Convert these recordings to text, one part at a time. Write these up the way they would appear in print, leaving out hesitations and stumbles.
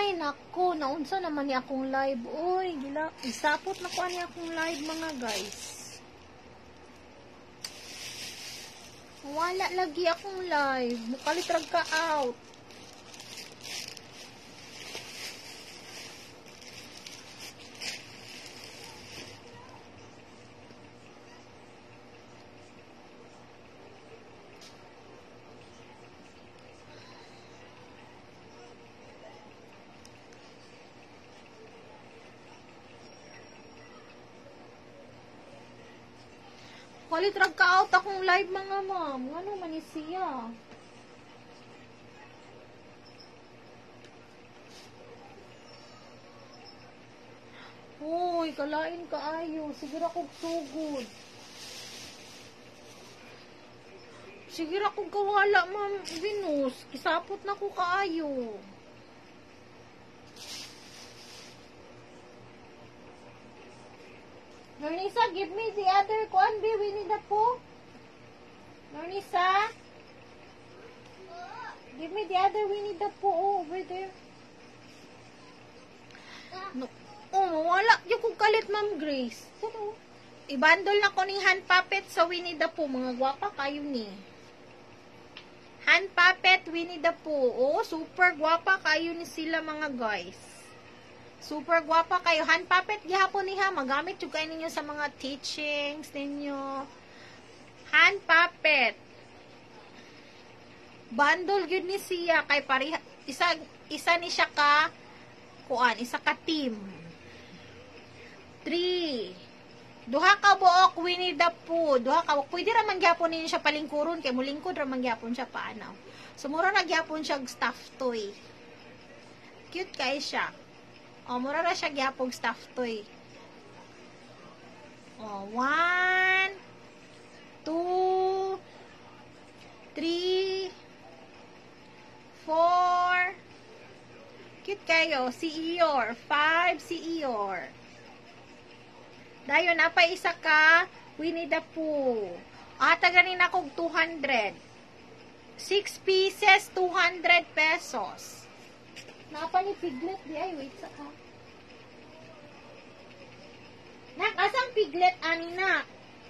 Ay, naku, naunsa naman ni akong live. Uy, gila, isapot na ko ni akong live mga guys. Wala lagi akong live. Mukalitrag ka out. Kalitrag ka out akong live mga ma'am. Ano man siya? Uy, kalain ka ayo. Siguro akong sugod. Siguro akong kawala ma'am Venus. Kisapot na ko kaayo. Nornisa, give me the other kuan, be. We need that po. Nornisa? Give me the other, we need that po. Oh, over there. No. Oh, wala. Yung kong kalit, Ma'am Grace. Pero, i-bundle na ko ng hand puppet sa Winnie the Pooh. Mga gwapa kayo ni. Hand puppet, Winnie the Pooh. Oh, super gwapa kayo ni sila mga guys. Super gwapa kayo. Hand puppet, gihapon niya. Magamit yung kayo ninyo sa mga teachings ninyo. Hand puppet. Bundle yun ni siya. Kay pariha, isa ni siya ka, kuan, isa ka team. 3. Duha ka buok, Winnie the Pooh. Duha ka buok. Pwede raman gyapon ninyo siya palingkuron. Kay mulingkod raman gyapon siya paanaw. Sumura na gyapon siya stuffed toy. Cute kay siya. O, mura na siya gyapong stuffed toy. O, 1, 2, 3, 4. Cute kayo. Si Eeyore. 5, si Eeyore. Dayon, apa isa ka, Winnie the Pooh. Ata ganin akong 200. 6 pieces, 200 pesos. Napa ni Piglet, di ay, wait sa ka. Nak, asang Piglet, ani nak?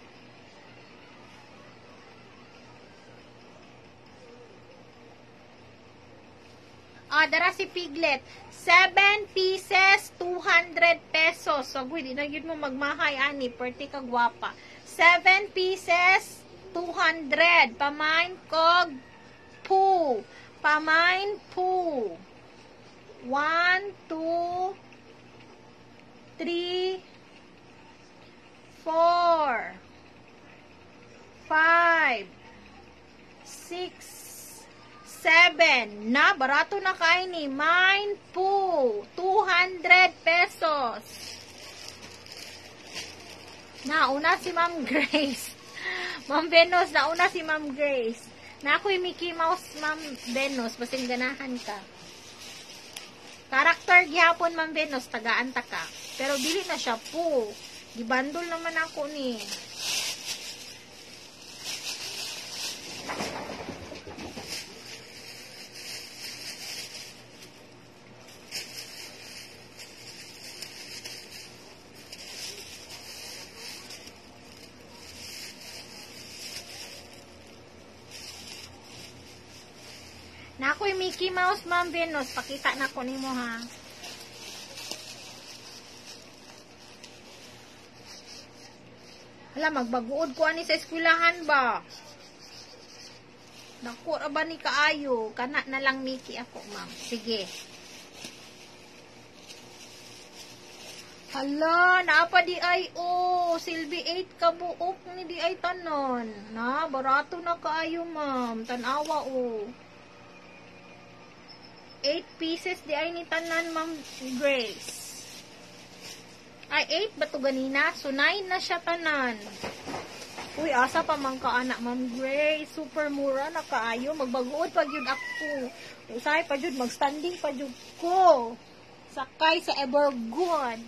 Dara si Piglet. 7 pieces, 200 pesos. So, di na yun mo magmahay, ani. Perti ka gwapa. 7 pieces, 200. Pamain kog Pooh. Pamain Pooh. 1, 2, 3, 4, 5, 6, 7. Na, barato na kayo ni. Mine Pooh. 200 pesos. Nauna si Ma'am Grace. Ma'am Venus, nauna si Ma'am Grace. Na ako'y Mickey Mouse, Ma'am Venus. Basing ganahan ka. Karakter gihapon, Ma'am Venus. Tagaan ta ka. Pero dili na siya po. Gibandol naman ako ni. Na ako'y Mickey Mouse, Ma'am Venus. Pakita na ko nimo ha. Hala, magbaguod ko ani sa eskwelahan ba? Naku, ba ni kaayo? Kana na lang Mickey ako, ma'am. Sige. Hala, naapa di ay, oh, Silvi 8 ka buok ni di ay tanon. Na, barato na kaayo, ma'am. Tanawa, oh. 8 pieces di ay ni tanan, Ma'am Grace. Ay, 8 ba to ganina? So, 9 na siya tanan. Uy, asa pa man ka, anak, Ma'am Grace. Super mura na kaayo. Magbaguod pa yun ako. Usay pa yun, magstanding pa yun ko. Sakay sa Evergood.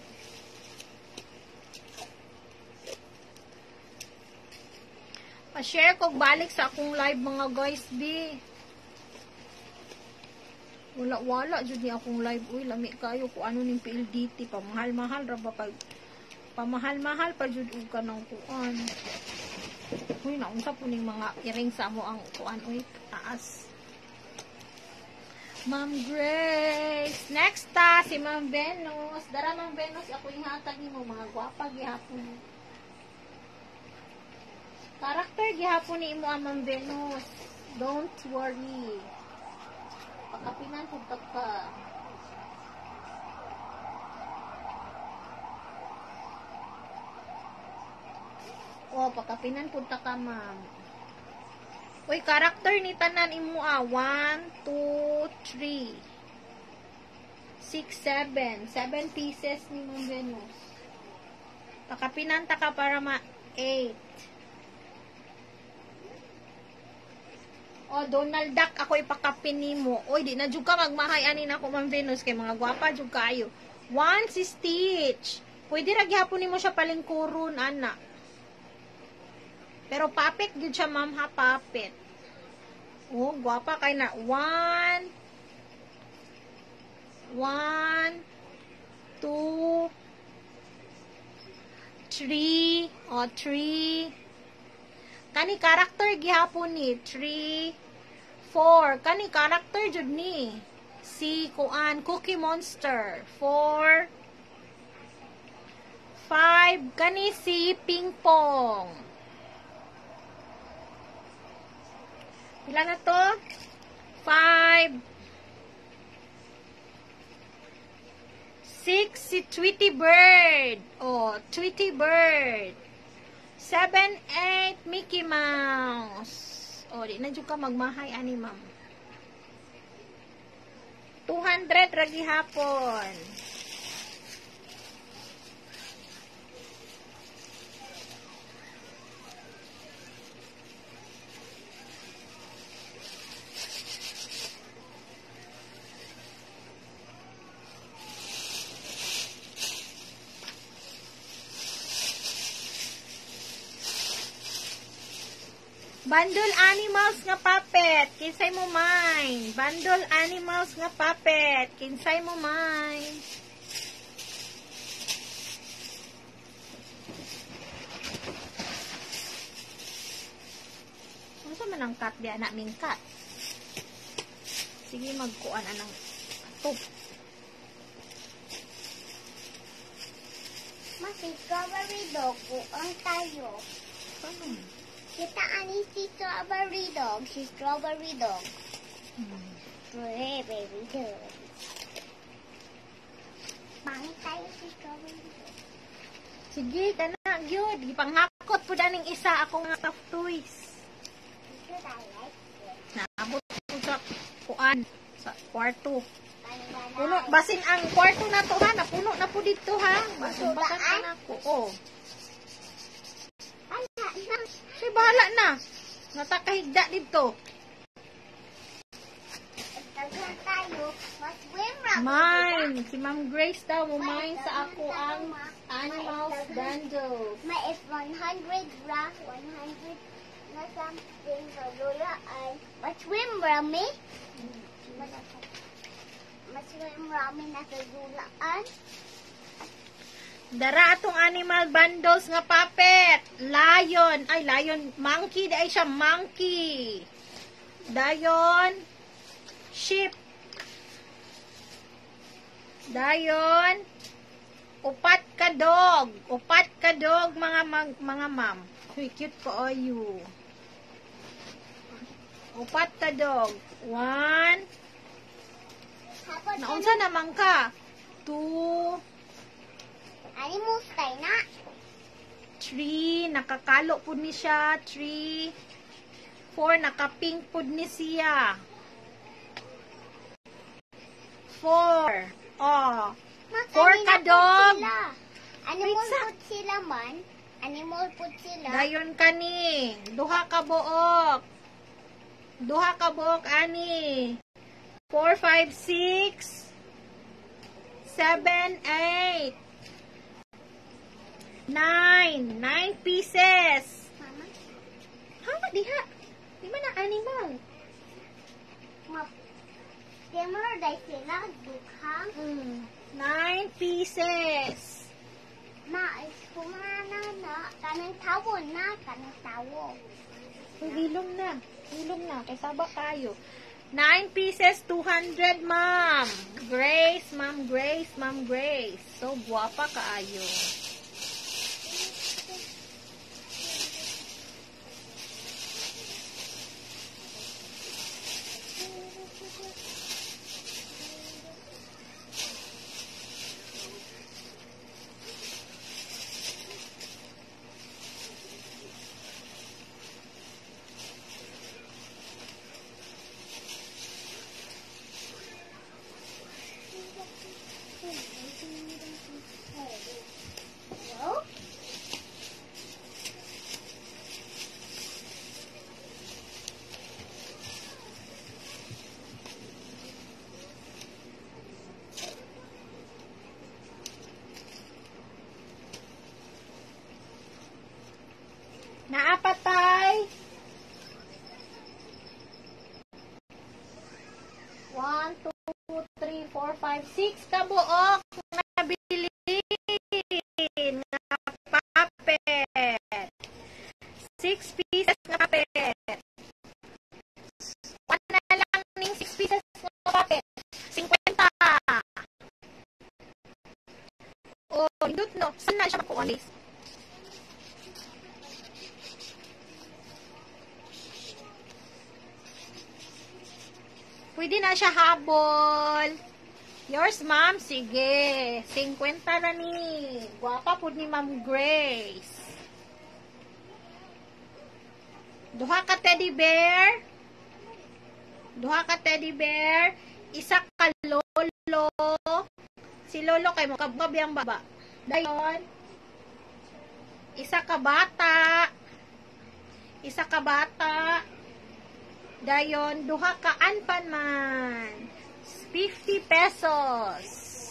Pa-share ko balik sa akong live, mga guys, B. Wala jud ni akong live. Uy, lami kayo kung ano ning PLDT. Pamahal-mahal ra ba pag pamahal-mahal pa jud og kanang kuan. Uy, naunsa po ning mga earrings sa mo ang kuan. Uy, taas. Ma'am Grace. Next si Ma'am Venus. Dara Ma'am Venus, ako ihatag nimo mga gwapa gihapon. Karakter gihapon ni imo ang Ma'am Venus. Don't worry. Pakapinan pud ka. Oh, pakapinan pud ka, ma'am. Uy, karakter ni tanan imo 1, 2, 3. 6, 7. 7 pieces ni Ma'am Venus. Pakapinan ta ka para 8. Oh, Donald Duck, ako ipakapin nimo. Oy, di na jud ka magmahay ani na ko Ma'am Venus kay mga gwapa jud kayo. 1 si Stitch. Pwede ra gyapon nimo siya palingkuron ana. Pero puppet gyud siya ma'am ha, puppet. Oh, gwapa kay na. 1 2 3. Oh, 3. Kani karakter gihapon ni 3 4. Kani karakter jud ni si kuan Cookie Monster 4 5. Kani si Ping Pong. Pila na to? 5 6 si Tweety Bird. Oh, Tweety Bird. 7, 8, Mickey Mouse. O, di na dyan ka magmahay, ani, ma'am. 200 ragi hapon. Bundle animals nga puppet, kinsay mo mine. Bundle animals nga puppet, kinsay mo mine. Ano sa man ang cat di anak ming cat? Sige magkuan anang top. Mas strawberry dog ang tayo. Paano? Kita ani si strawberry dog. Si strawberry dog. Strawberry dog. Bangit tayo si strawberry dog. Sige, kana, gyud. Gipanghakot po daning isa akong stuffed toys. Should I like it? Naabot ko sa kuan, sa kwarto. Banana. Puno, basin ang kwarto na to ha, napuno na po dito ha. Basin bakan ka na ko. Oh. Say, bahala na. Natakahigda dito. Daghan tayo. Mas wimra. Mine. Si Ma'am Grace daw, mine sa ako ang animals bundle. May if 100 ra. 100 na something sa lula ay mas wimra me. Mas wimra me na sa lulaan. Dara atong animal bundles nga puppet. Lion. Ay, lion. Monkey. Di ay siya monkey. Lion. Sheep. Lion. Upat ka dog. Upat ka dog, mga ma'am. Uy, cute ko you. Upat ka dog. 1. Naunsa naman ka? 2. Animals tayo na. 3, nakakalo po ni siya. 3, 4, nakapink po ni siya. 4, oh. 4 ka dog. Animal Wait, food sila man. Animal food sila. Dayon ka ni. Duha ka buok. Duha ka buok, ani. 4, 5, 6, 7, 8. 9 pieces. Mama, Ha, diha. Di man na animal. Steamer, dahil sila, dukhang. 9 pieces. Ma, is kumana na. Kanang tawon na. Kanang tawon. Hilom na. Hilom na. Kay saba kayo. 9 pieces, 200, ma'am. Grace, ma'am Grace, ma'am Grace. So, guwapa kaayo. Hello? Naapatay. 1, 2, 3, 4, 5, 6 kabuok nga bilin nga papet. 6 pieces nga papet. Wala na lang ning 6 pieces nga papet. 50. Oh, indot no. Saan na siya makuha? Pwede na siya habol. Yours, ma'am? Sige. 50 na ni. Guwapa po ni Ma'am Grace. Duha ka teddy bear. Duha ka teddy bear. Isa ka lolo. Si lolo kay mo kababiyang baba. Dayon. Isa ka bata. Isa ka bata. Dayon, duha ka anpan man. 50 pesos.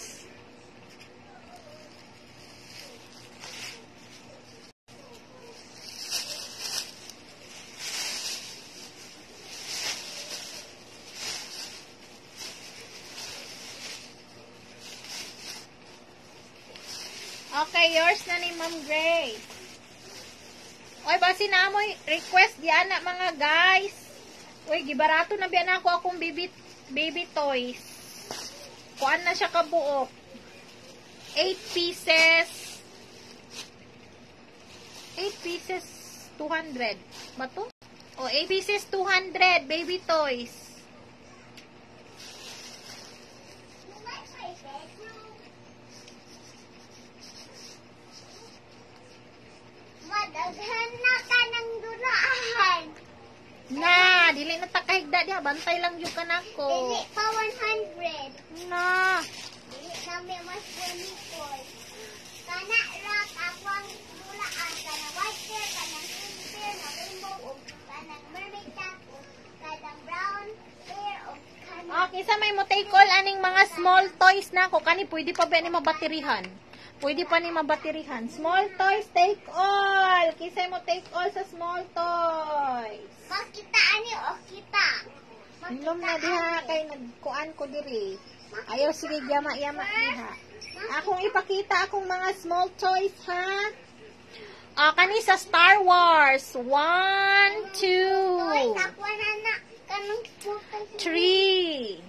Okay, yours na ni Ma'am Grace. Oy, basi na mo request diyan na mga guys. Uy, gibarato na biyan ako akong baby toys. Kuan na siya kabuok. 8 pieces. 8 pieces, 200. Ba to? O, 8 pieces, 200. Baby toys. Madaghan na ka ng dulahan. Na, dili na takahigda diha. Bantay lang yung kanako. Dili pa 100. Na. Dili kami mas bonikoy. Kana rak akong dulaan. Kana white hair, kanang pink hair, na rainbow, o kanang mermaid cat, o kanang brown hair, o kanang... Okay, sa may mo take all aning mga small toys na ko. Kani, pwede pa ba ni mabaterihan? Pwede pa ni mabaterihan. Small toys, take all. Kisay mo take all sa small toys. Makita ani o kita. Ilom na diha kay nagkuan ko diri. Ayaw sige yama-yama diha. Akong ipakita akong mga small toys ha. Kani sa Star Wars. 1, 2, Toy, takwa na kanang 3,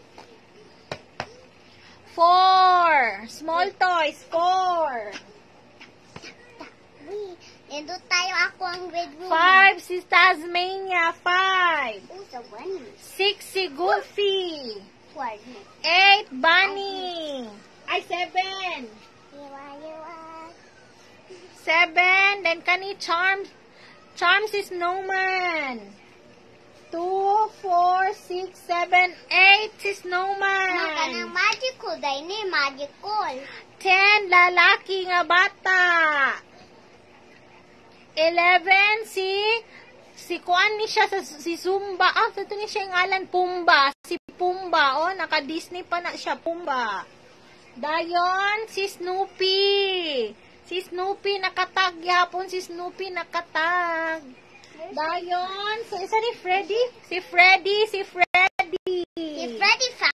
4. Small toys, 4. Nandun tayo ako ang grade room. 5 si Tasmania, 5. Oh, sa bunny. 6 si Goofy. 4. 8 Bunny. Ay, 7. Iwa. 7. Then kani Charms. Charms is Snowman. 2, 4, 6, 7, 8 si Snowman. Makanang magical. Dahil ni magical. 10 lalaki nga bata. 11 si kuan ni siya si Zumba. Ito ni siya ngalan Pumba. Si Pumba, oh, naka-Disney pa na siya, Pumba. Dayon si Snoopy. Si Snoopy nakatag yapon, si Snoopy nakatag. Dayon, so isa ni Freddy? Si Freddy. Si Freddy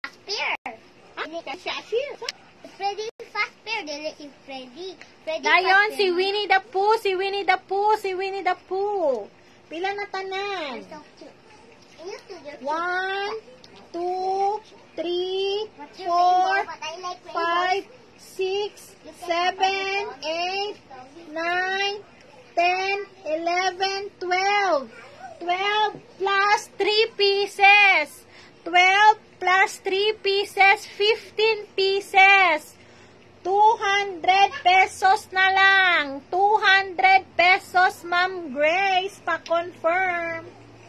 Dayon, si Winnie the Pooh, si Winnie the Pooh, si Winnie the Pooh. Pila na tanan? So cute. And you too, you're cute. 1, 2, 3, What's your 4, rainbow? But I like rainbows. 5, 6, 7, 8, 9, 10, 11, 12. 12 plus 3 pieces. 12 plus 3 pieces, 15 pieces. 200 pesos na lang. 200 pesos, Ma'am Grace, pa-confirm.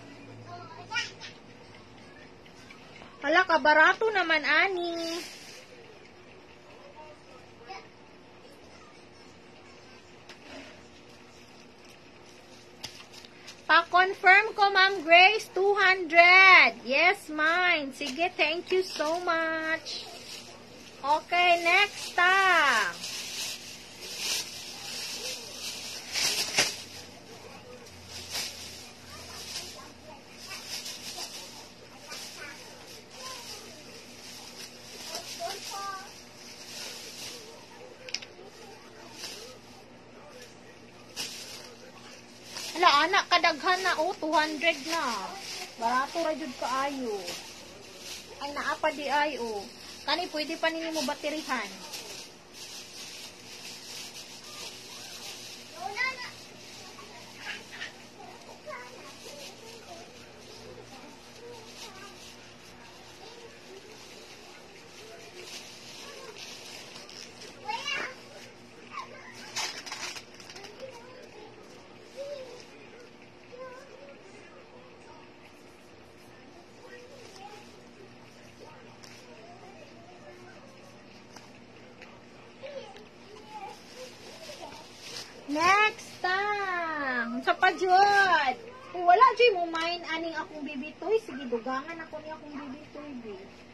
Hala, kabarato naman, ani. Pa-confirm ko, Ma'am Grace, 200. Yes, mine. Sige, thank you so much. Okay, next time. Hala, anak, kadaghan na, oh, 200 na. Barato ra jud kaayo. Ay, naapa di ay, oh. Kani, pwede pa ninyo mo baterihan. Next time. Sa pajud. Kung wala dyan mo main aning akong bibitoy, sige, dugangan ako ni akong bibitoy, be.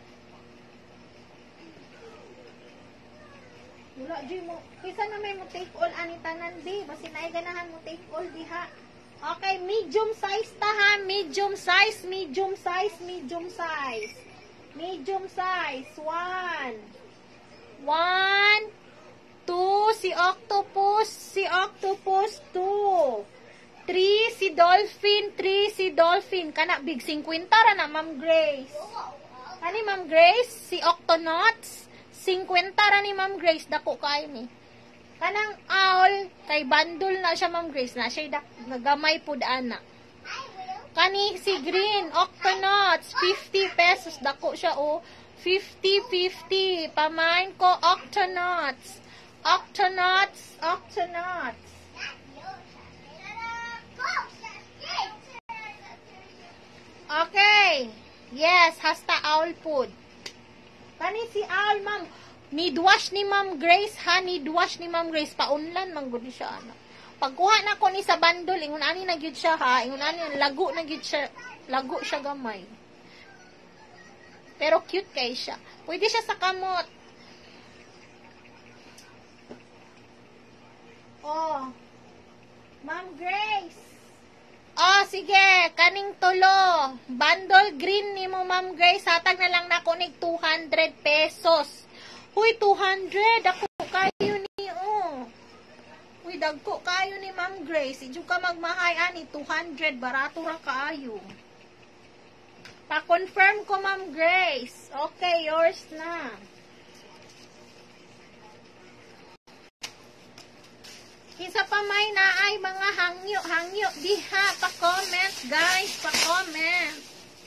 Wala dyan mo. Kaysa na may mo take all ani tanan, be. Basi na ganahan mo take all, diha. Okay, medium size ta, ha. Medium size, medium size, medium size. Medium size. 1. 1. 2, si octopus 2. 3, si dolphin, kana big 50 ra na, Ma'am Grace. Kani, Ma'am Grace, si octonauts, 50 ra ni Ma'am Grace, dako kay ni. Kanang owl, kay bandol na siya, Ma'am Grace, na siya nagamay pud ana. Kani, si green, octonauts, 50 pesos, dako siya, oh. 50. Pamain ko, octonauts. Octonauts. Okay. Yes, hasta owl food. Kani si owl, ma'am. Need-wash ni Ma'am Grace, ha? Need-wash ni Ma'am Grace. Paunlan, manggod siya, ano. Pagkuha na ko ni sa bandol, ingon ani na gyud siya, ha? Ingon ani, lago na gyud siya. Lago siya gamay. Pero cute kay siya. Pwede siya sa kamot. Oh. Ma'am Grace. Oh, sige. Kaning tulo. Bundle green ni mo, Ma'am Grace. Hatag na lang na kunig 200 pesos. Uy, 200. Ako kayo ni, oh. Uy, dagko kayo ni Ma'am Grace. Idyo ka magmahay, ani. 200. Barato ra kaayo. Pa-confirm ko, Ma'am Grace. Okay, yours na. Kisa pa may naay mga hangyo diha, pa-comment guys, pa-comment.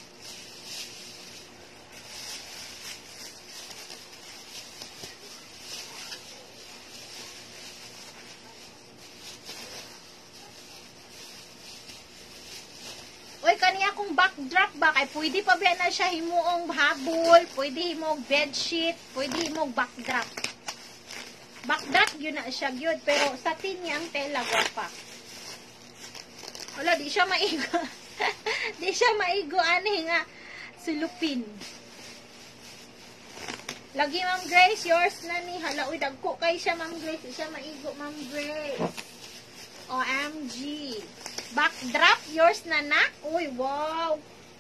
Uy, kaniya kung backdrop ba, kay pwede pa ba na siya himuong habol, pwede himog bedsheet, pwede himog backdrop. Backdrop yun na siya yun, pero sa tinya ang tela pa. Wala, di siya maigo. Di siya maigo, ani nga, sulupin. Lagi, Ma'am Grace, yours na ni. Hala, uy, dagko kay siya, Ma'am Grace. Di siya maigo, Ma'am Grace. OMG. Backdrop, yours na na. Uy, wow.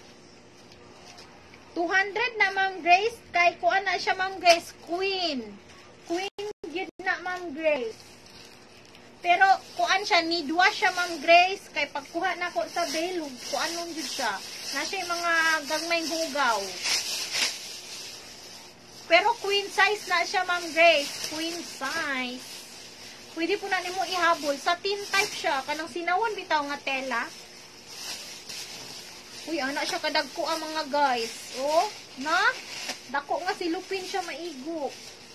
200 na, Ma'am Grace. Kay kuan na siya, Ma'am Grace. Queen. Queen, yun na, Ma'am Grace. Pero, kuan siya, need wash siya, Ma'am Grace. Kay pagkuha na ko sa bail, kuan nun yun siya. Nasa yung mga gagmay hugaw. Pero queen size na siya, Ma'am Grace. Queen size. Pwede po na nimo ihabol. Satin type siya. Kanang sinawon bitaw nga tela. Uy, anak siya kadagko ang mga guys. Oh, na? Dako nga silupin siya maigo.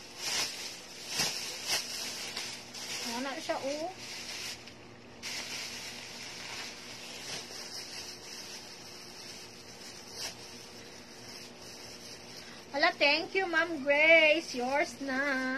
Anak siya, oh. Hala, thank you, Ma'am Grace. Yours na.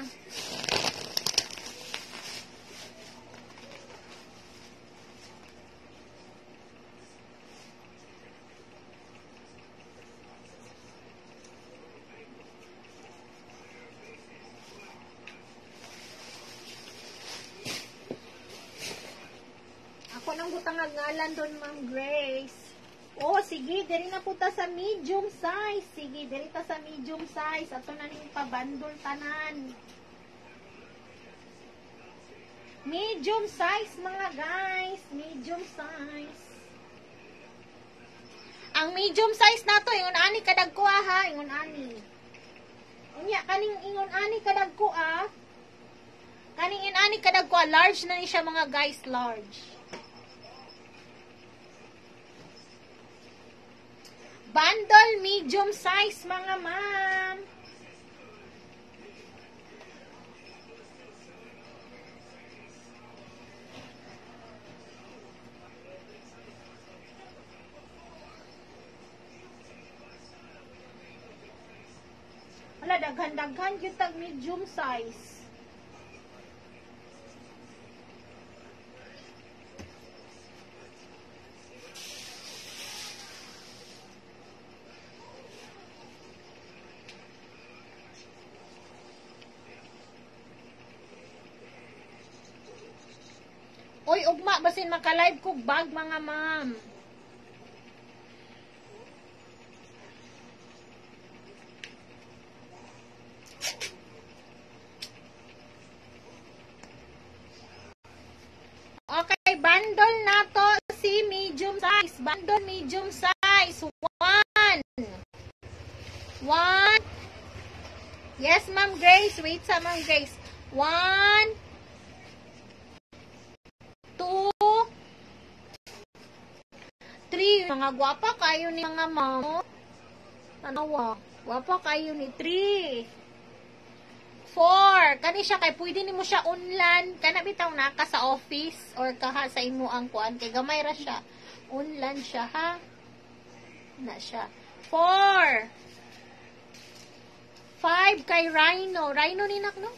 Ako nang butang ngalan doon, Ma'am Grace. Oh, sige, diri na po ta sa medium size. Sige, diri ta sa medium size. Ato na ning pabandol tanan. Medium size, mga guys. Medium size. Ang medium size na to, ingon ani kadagko ha, ingon ani. Unya kaning ingon ani kadagko kaning ingon ani kadagko large na ni siya, mga guys, large. Bundle medium size, mga ma'am. Wala, daghan-daghan yung tag medium size. Oy, ugma, basin maka-live ko bag, mga ma'am. Okay, bundle na to si medium size. Bundle medium size. One. Yes, Ma'am Grace. Wait sa Ma'am Grace. 1, 2, 3. Mga gwapa kayo ni mga mamo. Tanawa. Gwapa kayo ni 3. 4. Kani siya kay pwede nimo siya unlan. Kana bitaw naka sa office or kaha sa imo ang kuan kay gamay ra siya. Unlan siya ha. Na siya. 4. 5 kay Rhino. Rhino ni nak no?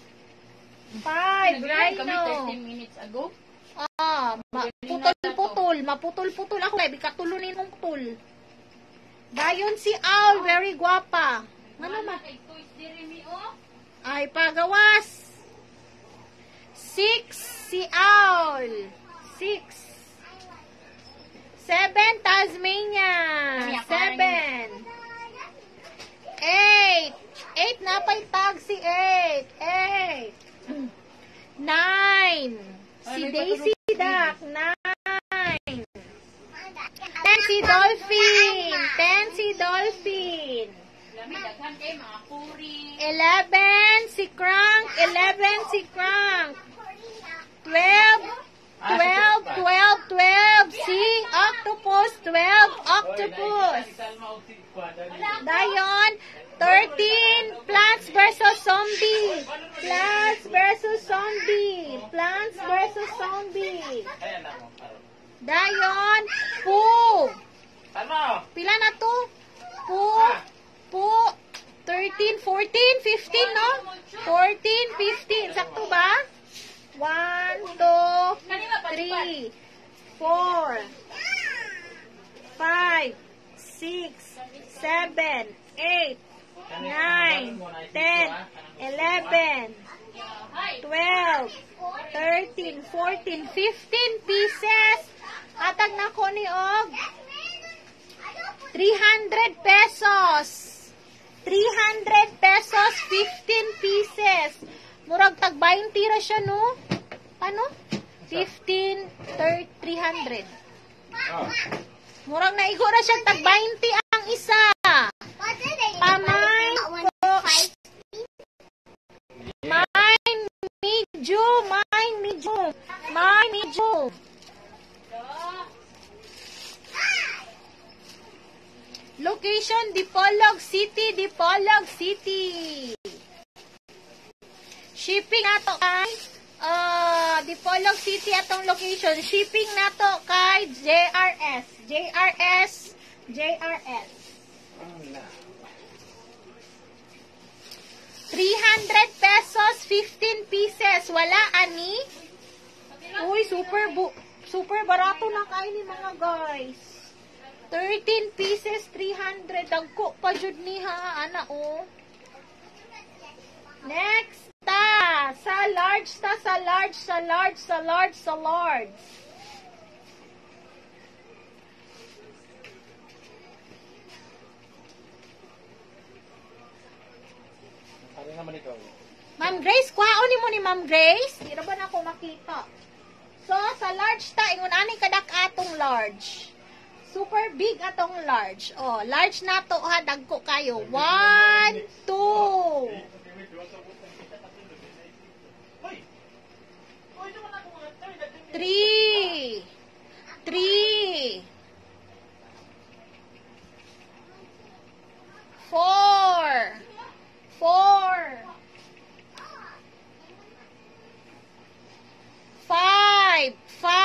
5 Rhino. 30 minutes ago. Maputol-putol. Maputol-putol ako kay bikatulonin mong putol. Dayon si Owl, very guwapa. Ano ma? Ay, pagawas. 6 si Owl. 6. 7 Tasmania. 7. 8. 8 na pa'y tag si 8. 8. 9. Si Daisy Duck, 9. 10 si Dolphin. 10 si Dolphin. 11 si Crank. 11 si Crank. 12 si Octopus. 12 Octopus. Dayon 13 Plants vs Zombie. Plants vs Zombie. Plants vs Zombie. Dayon Pooh. Pila na to? Pooh 13, 14, 15 no? 14, 15. Sakto ba? 1, 2, 3, 4, 5, 6, 7, 8, 9, 10, 11, 12, 13, 14, 15 pieces. Atag na ko ni Og 300 pesos. 300 pesos, 15 pieces. Murag tag 20 ra siya no? Paano? 15, 300. Oh. Murang naigo na siya, tag 20 ang isa. Pamay ko. Mine medium. Location, Dipolog City. Shipping nato kay Dipolog City atong location. Shipping nato kay JRS. 300 pesos, 15 pieces. Wala, ani? Uy, super barato na kayo ni mga guys. 13 pieces, 300. Dagko pa jud ni ha, ana oh. Next sa large. Ano naman ikaw? Ma'am Grace, kuhaon ni mo ni Ma'am Grace. Di na ba na ako makita? So, sa large ta, ingon ani kadak atong large. Super big atong large. Oh, large na to ha, dagko kayo. 1, 2. 3. 4. 5.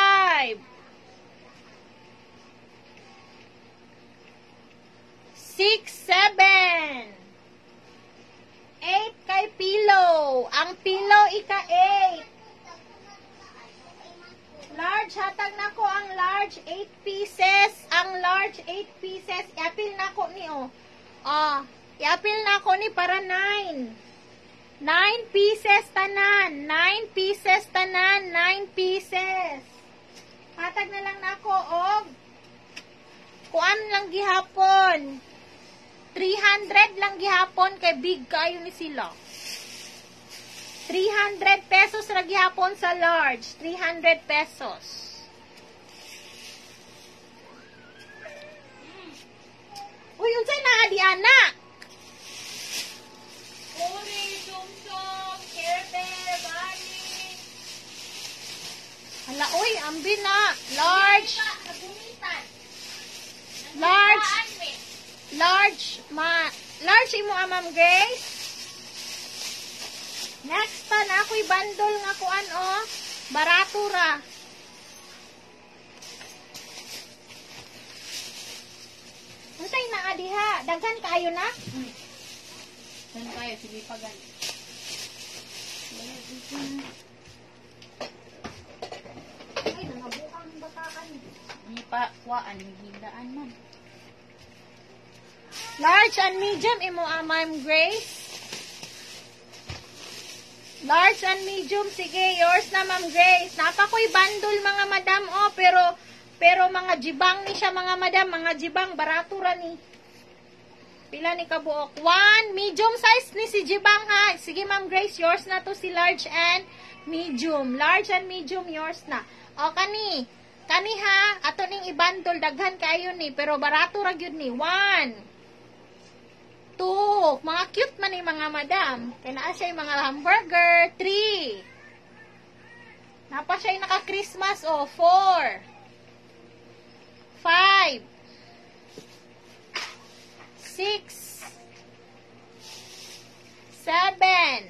6, 7. 8 kay pillow. Ang pillow ika-8. Large, hatag na ko ang large 8 pieces. Ang large 8 pieces. Iapil na ko ni iapil na ko ni para 9. 9 pieces tanan. 9 pieces tanan. 9 pieces. Hatag na lang na ko og kuan lang gihapon. 300 lang gihapon kay big kayo ni sila. 300 pesos ra gihapon sa large. 300 pesos. Uy, unsay na adi anak? Uri, sumsum, Care Bear, Bali. Hala, uy, ambi na. Large. Large imo Ma'am Grace. Next pa na ako'y bundle nga kuan barato ra. Unsay na diha? Daghan kaayo na? Daghan kayo sige pagan. Ay nangabuang bataan. Ni pa kuan higdaan man. Large and medium imo Ma'am Grace. Large and medium, sige, yours na Ma'am Grace. Napakoy bundle mga madam, pero mga jibang ni siya mga madam, mga jibang, barato ra ni. Pila ni kabuok? 1, medium size ni si jibang ha. Sige Ma'am Grace, yours na to si large and medium. Large and medium, yours na. O, kani ha, ato ning i-bundle, daghan kayo ni, pero barato ra gyud ni. 1, 2, mga cute man ni mga madam. Kaya naa siya yung mga hamburger. 3. Napa siya yung naka-Christmas. 4. 5. 6. 7.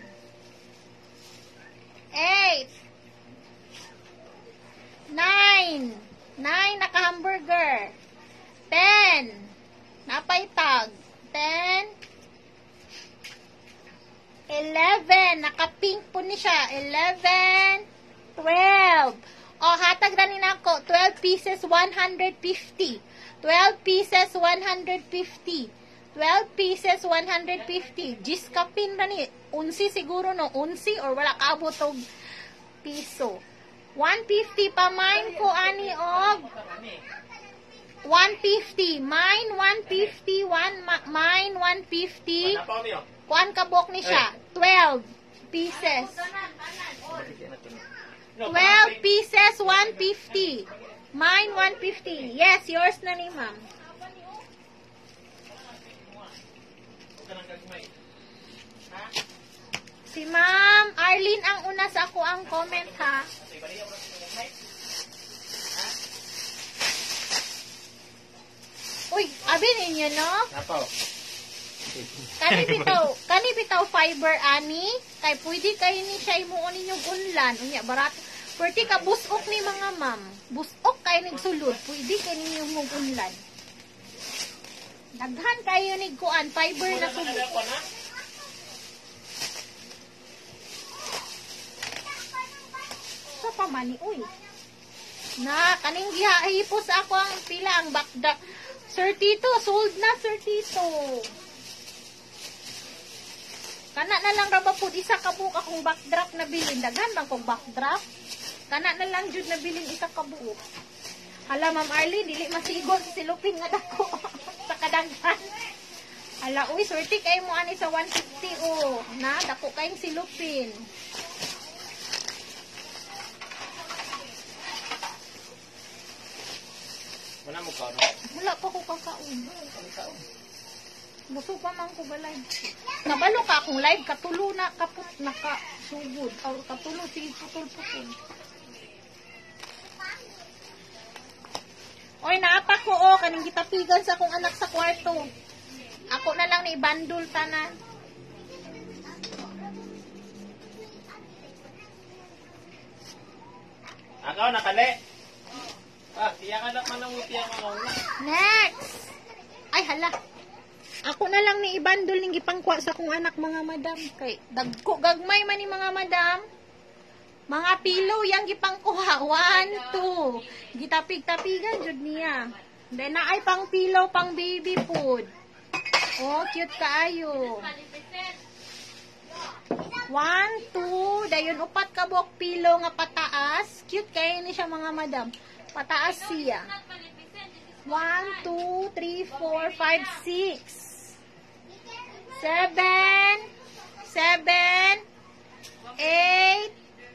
8. 9. 9 naka-hamburger. 10. Napay tag. 10. 11. Naka-pink po ni siya. 11. 12. O, hatag na ni nako. 12 pieces, 150. 12 pieces, 150. 12 pieces, 150. Giskapin na ni. Unsi siguro, no? Unsi or wala kaabot og piso. 150 pa mine ko, ani, og 150. Mine, 150. Mine, 150. Kuan kabok ni siya. 12 pieces. 12 pieces, 150. Mine, 150. Yes, yours na ni ma'am. Si ma'am Arlene ang una sa ako ang comment ha. Uy, abi ninyo no? Apaw. Kani bitaw fiber ani kay pwede kayo ni siya imuon ninyong unlan unya barat. Pwede ka busok ni mga ma'am. Busok kayo nagsulod, pwede kayo ninyong unlan. Daghan kayo ni kuan fiber na sulod. Sa pamani uy. Na kaning gihahipos ako ang pila ang bakda. Sir Tito, sold na Sir Tito. Kana na lang raba po isa ka buok akong backdrop na bilin. Daghan bang kong backdrop? Kana na lang jud na bilin isa ka buok. Hala Ma'am Arlie, dili masigon silupin nga dako sa kadaghan. Hala uy, swerte kay mo ani sa 150 oh. Na dako kayong silupin. Wala mo ka, no? Wala pa ko kakaon. Buso pa man ko ba live? Nabalo ka akong live, katulo na kaput nakasugod. O katulo, sige putol-putol. Oy, naapa ko kaning gitapigan sa akong anak sa kwarto. Ako na lang ni bandol tanan. Akaw, nakali. Tiyak ka na mananguti ang mga una. Next! Ay, hala. Ako na lang ni ibandol ning gipangkwa sa akong anak mga madam. Kay dagko gagmay man ni mga madam. Mga pilo yang gipangkuha. 1, 2. Gitapig-tapigan jud niya. Then naay pang pilo pang baby food. Oh, cute kaayo. 1, 2. Dayon upat ka buok pilo nga pataas. Cute kayo ni siya mga madam. Pataas siya. 1, 2, 3, 4, 5, 6. 7, 7, 8,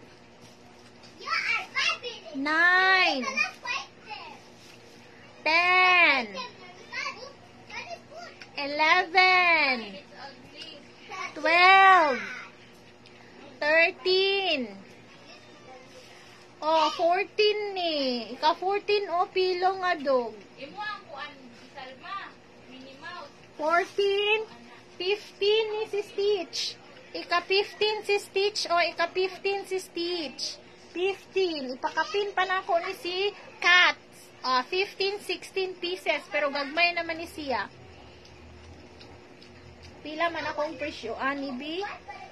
9, 10, 11, 12, 13. Oh, 14 ni. Ika 14 o pilo nga dog. Imo ang kuan Salma, Minnie Mouse. 14, 15 ni si Stitch. Ika 15 si Stitch o ika 15 si Stitch. 15. Ipakapin pa na ako ni si Cat. 15, 16 pieces. Pero gagmay naman ni siya. Pila man akong presyo. Ani B?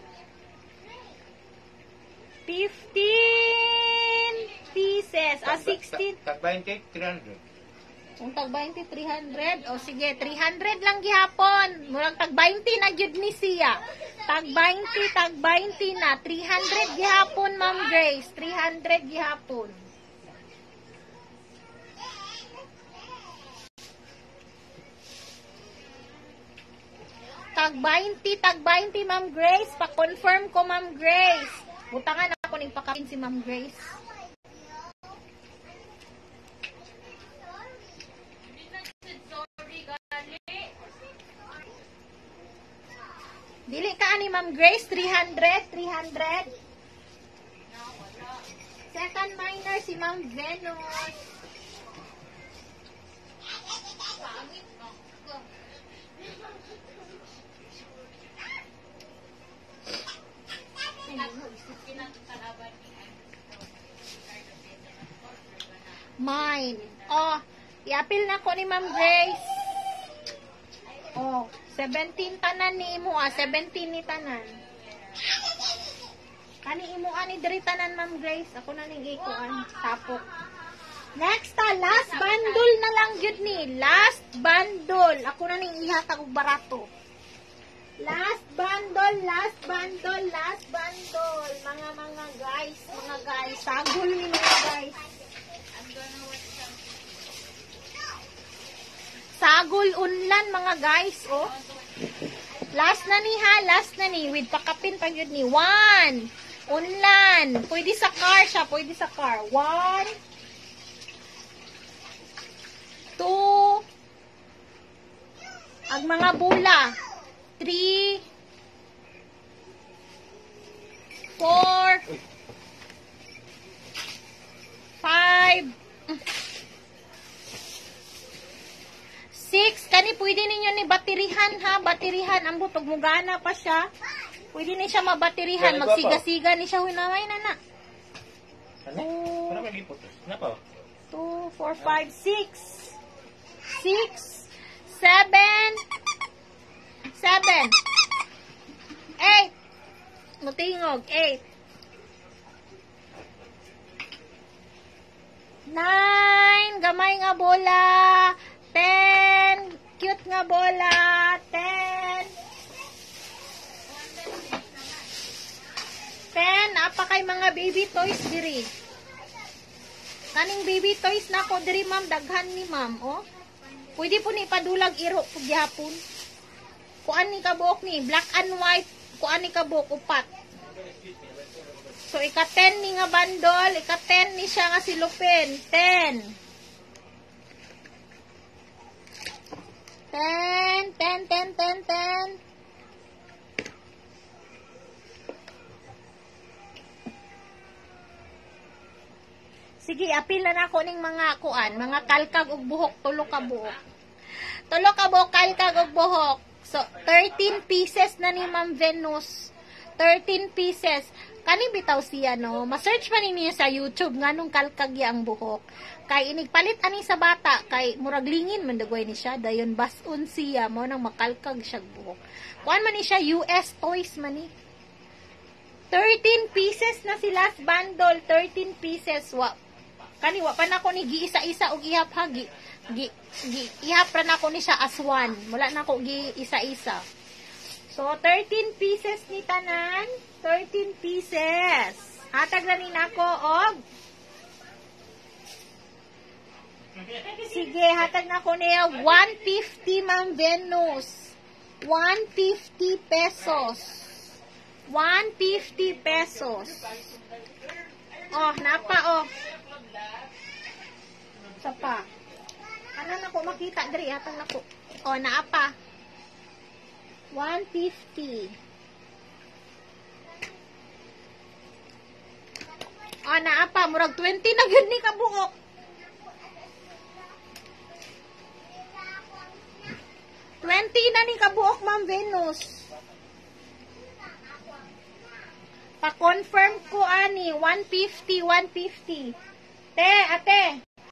15 pieces. 16. Tag 20, 300. Kung tag 20, 300. O sige, 300 lang gihapon. Murang tag 20 na gyud ni siya. Tag 20 na. 300 gihapon, Ma'am Grace. 300 gihapon. Tag 20, Ma'am Grace. Pa-confirm ko, Ma'am Grace. Butangan ako ning pakapin si Ma'am Grace. Dili ka ani Ma'am Grace, 300. Second minor si Ma'am Venus. Mine. Oh, i-appeal na ko ni Ma'am Grace. Oh, 17 tanan ni imo 17 ni tanan. Kani imo ani diri tanan Ma'am Grace. Ako na ning ikuan tapok. Next last bundle na lang gyud ni. Last bundle. Ako na ning ihatag og barato. Last bundle. Mga guys, sagol ni mga guys. Sagol unlan mga guys, oh. Last na ni with pakapin pa yun ni. 1, Unlan. Pwede sa car siya. Pwede sa car. 1, 2, ang mga bula. 3, 4, 5, 6. Kani pwede ninyo ni baterihan ha. Baterihan. Ang butog mo gana pa siya. Pwede ni siya mabaterihan. Magsiga-siga ni siya. Hunamay na na. Ano? Para may giputos. Ano pa? 2, 4, 5, 6. 6, 7, 8. Mutingog. 8. 9. Gamay nga bola. 10. Cute nga bola. 10. 10. Apa kay mga baby toys diri. Kaning baby toys na ko diri ma'am. Daghan ni ma'am. Oh. Pwede po ni padulag iro po gyapon. Kuan ni kabuok ni. Black and white. Kuan ni kabuok. Upat. So, ika-10 ni nga bandol. Ika-10 ni siya nga silupin. 10. 10, 10, 10, 10, 10. Sige, apil na ako ning mga kuan, mga kalkag ug buhok, tulo ka buhok. Tulo ka buhok, kalkag ug buhok. So, 13 pieces na ni Ma'am Venus. 13 pieces. Kani bitaw siya, no? Ma-search man niyo sa YouTube nga nung kalkag ang buhok. Kay inigpalit ani sa bata, kay murag lingin man dagoy ni siya. Dayon basun siya mo nang makalkag siya buhok. Kuan man ni siya, US toys man ni. 13 pieces na si last bundle. 13 pieces. Kani wa pa nako ni giisa-isa og ihap ha. Ihap ra nako ni siya as one. Wala na ko giisa-isa. So 13 pieces ni tanan. 13 pieces. Hatag na ni nako og sige, hatag na ko niya 150 Ma'am Venus. 150 pesos. 150 pesos. Oh, napa oh. Sa pa. Ano na ko makita diri hatag na ko. Oh, naapa. 150. Oh, naapa murag 20 na gyud ni kabuok. 20 na ni kabuok Ma'am Venus. Pa-confirm ko ani 150, 150. Te, ate.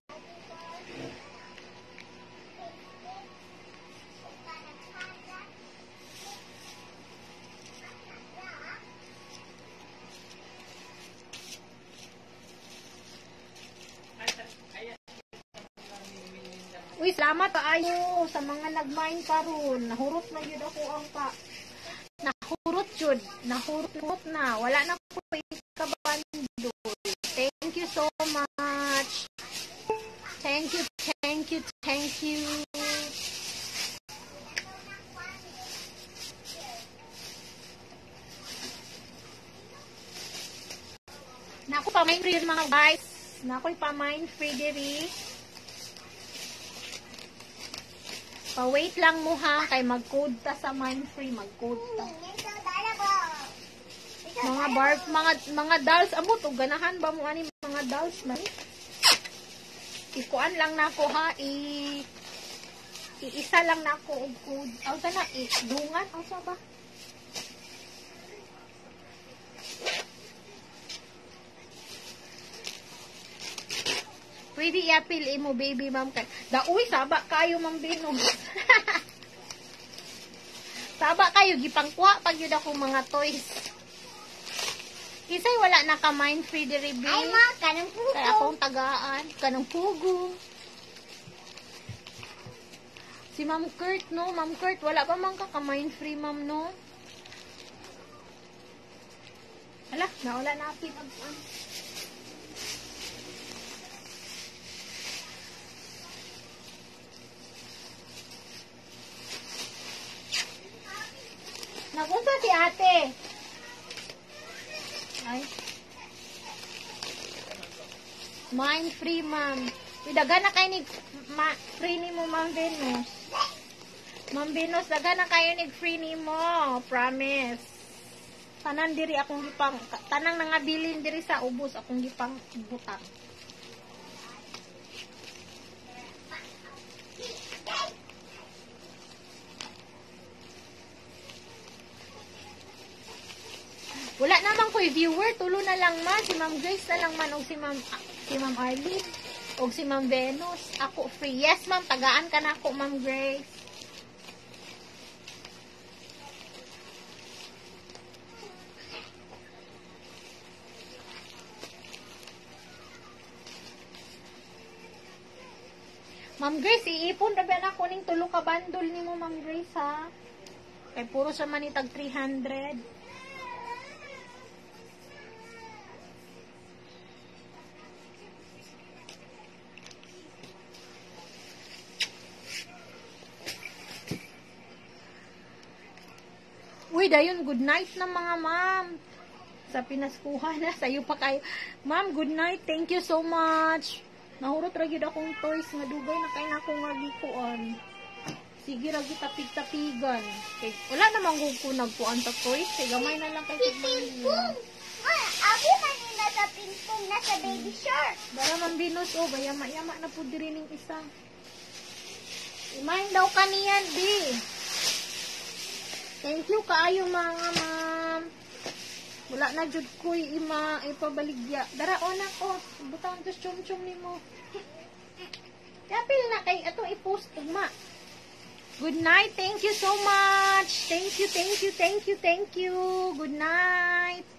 Uy, salamat kaayo sa mga nag-mine karon. Nahurot na yun ako ang pa. Nahurot yun. Nahurot na. Wala na po ikabandol. Thank you so much. Thank you, thank you, thank you. Naku, pa-mine free mga guys. Naku, pa-mine free diri. Pa-wait lang mo ha, kay mag-code ta sa mine free, mag-code ta. Mga dolls, abot, o ganahan ba mo ani mga dolls man? Ikuan lang na ako ha, iisa lang na ako og code. Aw na, dungan, aw sa ba? Pwede i-appeal mo, baby, ma'am. Uy, saba kayo, Ma'am Venus. Saba kayo, gipangkuha pag yun ako mga toys. Kisay wala na ka mind free diri, baby. Ay, ma, kanang pugo. Kaya akong tagaan. Kanang pugo. Si Ma'am Kurt, no? Ma'am Kurt, wala pa man ka mind free, ma'am, no? Hala, nawala na apil. Nakunsa si ate. Ay. Mine free, ma'am. Daga na kayo ni free ni mo, Ma'am Venus. Ma'am Venus, daga na kayo ni free ni mo. Promise. Tanan diri akong gipang, tanang nangabilin diri sa ubos akong gipang butang. Wala naman ko'y viewer, tulo na lang man. Si Ma'am Grace na lang man o si Ma'am Arlene o si Ma'am Venus. Ako free. Yes, ma'am. Tagaan ka na ako, Ma'am Grace. Ma'am Grace, iipon rabi na ako ning tulo ka bandol ni mo, Ma'am Grace, ha? Kay puro sa manitag 300. Uy, dayon, good night na mga ma'am. Sa pinaskuhan na, sa'yo pa kayo. Ma'am, good night. Thank you so much. Nahurot ragyod akong toys nga dugay na kayo na akong agikuan. Sige, ragi tapig-tapigan. Okay. Wala namang ko nagkuan sa toys. Kaya gamay na lang kayo. Ping-pong! Abi man yung nasa ping-pong, nasa baby shark. Bara man Venus, oh, bayama-yama na po diri ning isa. Imahin daw kaniyan, B. Thank you kaayo mga ma'am. Wala na jud ko'y ipabaligya. Dara ona ko. Butang tos chum-chum nimo. Kapil na kay ato i-post ugma. Good night. Thank you so much. Thank you. Good night.